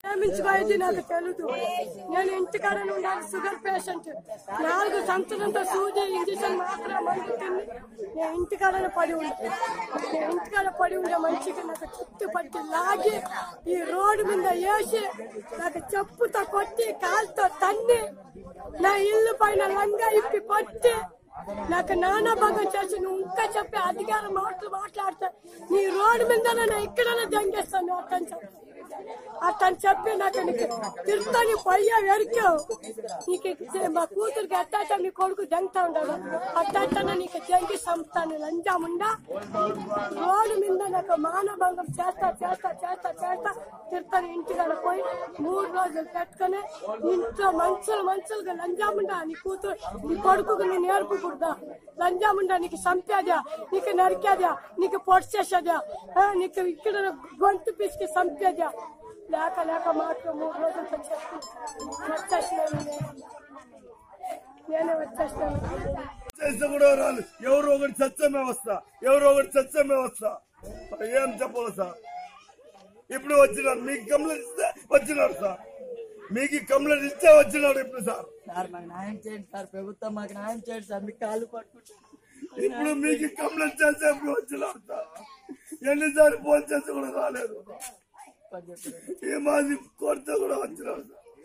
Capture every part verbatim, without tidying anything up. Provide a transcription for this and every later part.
నాకు తెలుసు. నేను ఇంటికాడ ఉండాలి, షుగర్ పేషెంట్. నాలుగు సంవత్సరంతో సూది ఇంజక్షన్ మాత్రం మందు తిని నేను ఇంటికాడనే పడి ఉండే నేను ఇంటికాడ పడి ఉండే మనిషికి నాకు చుట్టుపట్టి లాగి ఈ రోడ్డు మీద వేసి నాకు చెప్పుతో కొట్టి కాలుతో తన్ని నా ఇల్లు పైన లంగా ఇప్పి కొట్టి నాకు నానా భంగం చేసి నువ్వు ఇంకా చెప్పి అధికారం మాటలు మాట్లాడతా నీ రోడ్డు మీద నేను ఇక్కడనే దంగేస్తాను అతను చెప్పి అతను చెప్పి నాకు నీకు తిరుతాని పోయ్యా వెరికావు నీకు మా కూతురికి అట్టాట నీ కొడుకు దంగుతా ఉండదు అట్టాటన నీకు దంగి సంస్థాను లంజాముండా రోడ్డు మీద నాకు మానభంగం చేస్తా చేస్తా చేస్తా చేస్తా తిరుతాను ఇంటికాడ పోయి మూడు రోజులు పెట్టుకుని ఇంట్లో మంచులు మంచులుగా లంజాముండా నీ కూతురు నీ కొడుకు నీ నేర్పకూడదా లంజాముండా నీకు చంపేదా నీకు నరికేదా నీకు పొడి చేసేదా నీకు ఇక్కడ గొంతు పిసికి చంపేదా లేక లేక మాత్రం మూడు రోజులతో చెప్పి వచ్చేసినాను నేనే వచ్చేసినాను చేస్తే కూడా రాదు ఎవరు ఒకటి చచ్చమే వస్తా ఎవరు ఒకటి చచ్చమే వస్తా ఏం చెప్పాలి సార్ ఇప్పుడు వచ్చినారు మీకు కంప్లైంట్ ఇస్తే వచ్చినారు సార్ మీకు కంప్లైంట్ ఇస్తే వచ్చినాడు ఇప్పుడు సార్ సార్ మాకు న్యాయం చేయండి సార్ ప్రభుత్వం మాకు న్యాయం చేయండి సార్ మీకు కాళ్ళు పట్టుకుంటారు ఇప్పుడు మీకు కంప్లైంట్ చేస్తే ఇప్పుడు వచ్చినారు సార్ ఎన్నిసార్లు ఫోన్ చేస్తే కూడా రాలేదు ఈ మాది కొడితే కూడా వచ్చినారు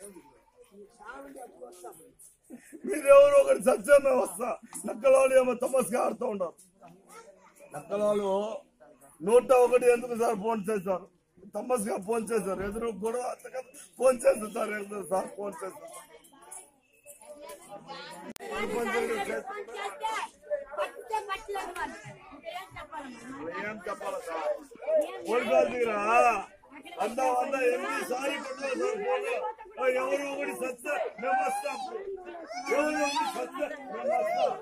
సార్ మీరెవరు ఒకటి సత్యమే వస్తా నక్కలాలు ఏమో తమస్గా ఆడుతూ ఉంటారు నక్కలాలు నూట ఒకటి ఎందుకు సార్ ఫోన్ చేశారు తమస్గా ఫోన్ చేశారు ఎదురు కూడా ఫోన్ చేస్తారు సార్ ఎదురు సార్ ఫోన్ చేస్తారు ఏం చెప్పాలి సార్ పోలీసుల దగ్గర అంద వంద ఎనిమిది సారి కొట్టారు సార్ ఎవరు ఒకటి సత్య మేము వస్తాం ఎవరు ఒకటి సత్య మేము వస్తాం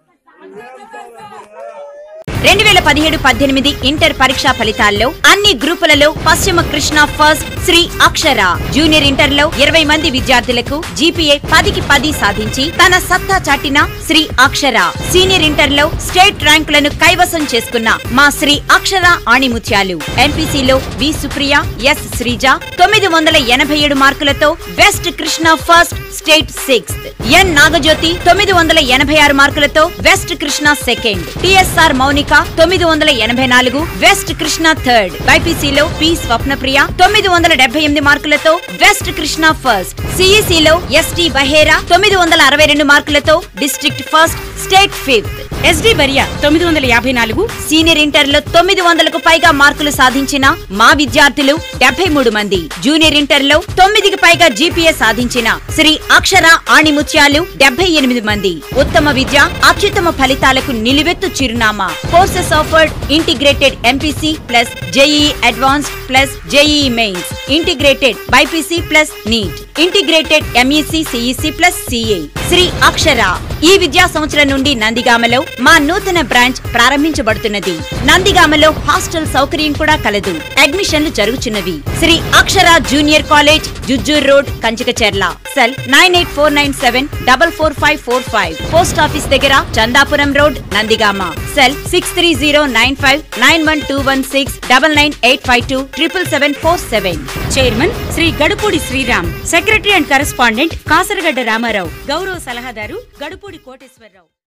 రెండు వేల పదిహేడు పద్దెనిమిది ఇంటర్ పరీక్షా ఫలితాల్లో అన్ని గ్రూపులలో పశ్చిమ Krishna first Sri Akshara junior inter లో ఇరవై మంది విద్యార్థులకు జీపీఏ పదికి పది సాధించి తన సత్తా చాటిన శ్రీ అక్షర సీనియర్ ఇంటర్ లో స్టేట్ ర్యాంకులను కైవసం చేసుకున్న మా శ్రీ అక్షర ఆణిముత్యాలు ఎంపీసీలో వి సుప్రియ ఎస్ శ్రీజ తొమ్మిది వందల ఎనభై ఏడు మార్కులతో west Krishna first state sixth N Nagajyothi తొమ్మిది వందల ఎనభై ఆరు మార్కులతో west Krishna second TSR Mounika తొమ్మిది వందల ఎనభై నాలుగు వెస్ట్ కృష్ణ థర్డ్ బైపీసీలో పి స్వప్నప్రియ తొమ్మిది వందల డెబ్బై ఎనిమిది మార్కులతో వెస్ట్ కృష్ణ ఫస్ట్ సిఈసీలో ఎస్టీ బహేరా తొమ్మిది వందల అరవై రెండు మార్కులతో district first state fifth SD Baria తొమ్మిది వందల యాభై నాలుగు సీనియర్ ఇంటర్ లో తొమ్మిది వందలకు పైగా మార్కులు సాధించిన మా విద్యార్థులు డెబ్బై మూడు మంది జూనియర్ ఇంటర్ లో తొమ్మిదికి పైగా జీపీఏ సాధించిన శ్రీ అక్షర ఆణిముత్యాలు డెబ్బై ఎనిమిది మంది ఉత్తమ విద్య అత్యుత్తమ ఫలితాలకు నిలువెత్తు చిరునామా courses offered integrated MPC plus JEE advanced plus JEE mains integrated BiPC plus NEET integrated MEC CEC plus CA Sri Akshara ఈ విద్యా సంవత్సరం నుండి నందిగామలో మా నూతన బ్రాంచ్ ప్రారంభించబడుతున్నది నందిగామలో హాస్టల్ సౌకర్యం కూడా కలదు అడ్మిషన్లు జరుగుతున్నవి Sri Akshara junior college Jujjur road Kanchikacherla cell nine eight four nine seven double four five four five post office దగ్గర Chandapuram road Nandigama cell six three zero nine five nine one two one six double nine eight five two triple seven four seven chairman Sri Gadupudi Sriram secretary and correspondent Kasaragadda Ramarao గౌరవ సలహాదారు గడుపూడి కోటేశ్వరరావు.